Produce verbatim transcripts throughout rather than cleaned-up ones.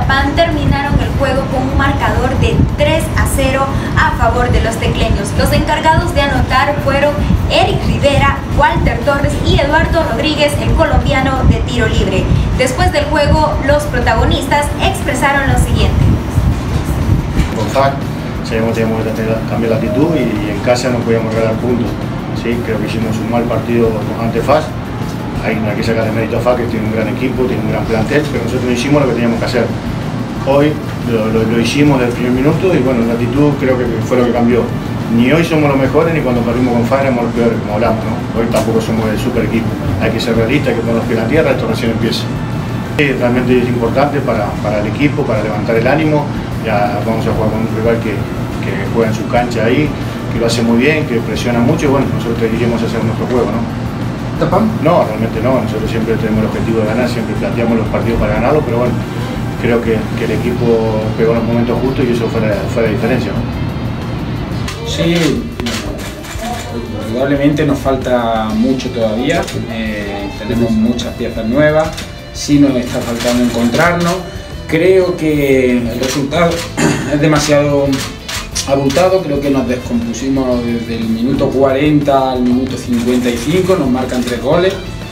Tepán terminaron el juego con un marcador de tres a cero a favor de los tecleños. Los encargados de anotar fueron Eric Rivera, Walter Torres y Eduardo Rodríguez, el colombiano de tiro libre. Después del juego, los protagonistas expresaron lo siguiente. Con F A C sabíamos que teníamos que cambiar la actitud y en casa no podíamos regalar puntos. ¿Sí? Creo que hicimos un mal partido ante F A C. Hay que sacar el mérito a F A C, que tiene un gran equipo, tiene un gran plantel, pero nosotros hicimos lo que teníamos que hacer. Hoy lo, lo, lo hicimos desde el primer minuto y bueno, la actitud creo que fue lo que cambió. Ni hoy somos los mejores, ni cuando perdimos con F A C éramos los peores, como hablamos, ¿no? Hoy tampoco somos el super equipo. Hay que ser realistas, hay que poner los pies en la tierra, esto recién empieza. Realmente es importante para, para el equipo, para levantar el ánimo. Ya vamos a jugar con un rival que, que juega en su cancha ahí, que lo hace muy bien, que presiona mucho y bueno, nosotros iremos a hacer nuestro juego, ¿no? ¿Tepán? No, realmente no, nosotros siempre tenemos el objetivo de ganar, siempre planteamos los partidos para ganarlos, pero bueno, creo que, que el equipo pegó en los momentos justos y eso fue la, fue la diferencia, ¿no? Sí, indudablemente nos falta mucho todavía, eh, tenemos muchas piezas nuevas, sí nos está faltando encontrarnos, creo que el resultado es demasiado abultado, creo que nos descompusimos desde el minuto cuarenta al minuto cincuenta y cinco, nos marcan tres goles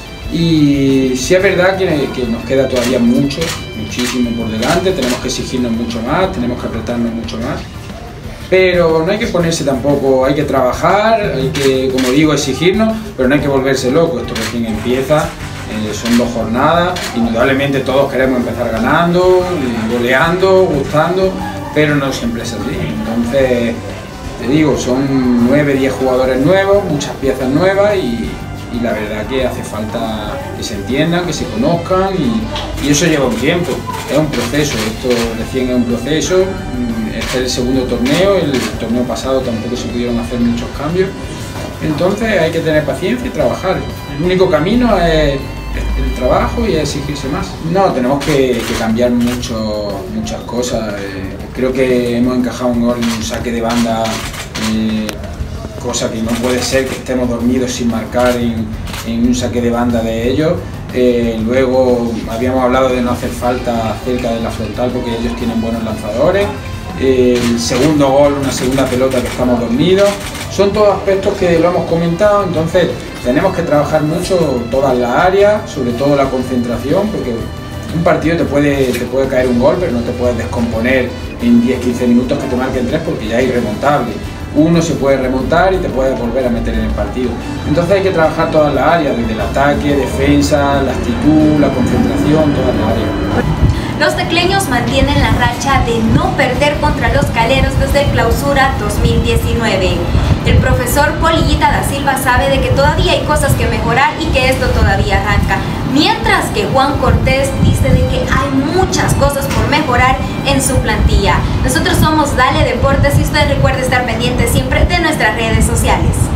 y sí es verdad que, que nos queda todavía mucho, muchísimo por delante, tenemos que exigirnos mucho más, tenemos que apretarnos mucho más, pero no hay que ponerse tampoco, hay que trabajar, hay que, como digo, exigirnos, pero no hay que volverse loco, esto recién empieza, eh, son dos jornadas, indudablemente todos queremos empezar ganando, goleando, gustando, pero no siempre es así. Entonces, te digo, son nueve, diez jugadores nuevos, muchas piezas nuevas y, y la verdad que hace falta que se entiendan, que se conozcan y, y eso lleva un tiempo, es un proceso, esto recién es un proceso, este es el segundo torneo, el torneo pasado tampoco se pudieron hacer muchos cambios, entonces hay que tener paciencia y trabajar. El único camino es el trabajo y exigirse más. No, tenemos que, que cambiar mucho, muchas cosas. Eh, creo que hemos encajado un gol en un saque de banda, eh, cosa que no puede ser que estemos dormidos sin marcar en, en un saque de banda de ellos. Eh, luego habíamos hablado de no hacer falta cerca de la frontal porque ellos tienen buenos lanzadores. Eh, el segundo gol, una segunda pelota que estamos dormidos. Son todos aspectos que lo hemos comentado, entonces tenemos que trabajar mucho todas las áreas, sobre todo la concentración, porque un partido te puede, te puede caer un gol, pero no te puedes descomponer en diez quince minutos que te marquen tres porque ya es irremontable. Uno se puede remontar y te puede volver a meter en el partido. Entonces hay que trabajar todas las áreas, desde el ataque, defensa, la actitud, la concentración, todas las áreas. Los tecleños mantienen la racha de no perder contra los caleros desde el Clausura dos mil diecinueve. El profesor Polillita da Silva sabe de que todavía hay cosas que mejorar y que esto todavía arranca. Mientras que Juan Cortés dice de que hay muchas cosas por mejorar en su plantilla. Nosotros somos Dale Deportes y usted recuerde estar pendiente siempre de nuestras redes sociales.